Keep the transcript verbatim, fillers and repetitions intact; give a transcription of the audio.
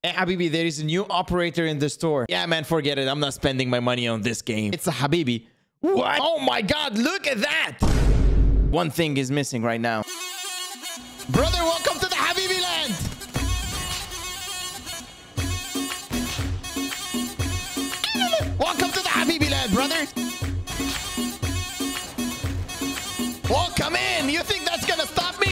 Hey, Habibi, there is a new operator in the store. Yeah, man, forget it. I'm not spending my money on this game. It's a Habibi. What? Oh my God, look at that. One thing is missing right now. Brother, welcome to the Habibi land. Welcome to the Habibi land, brother.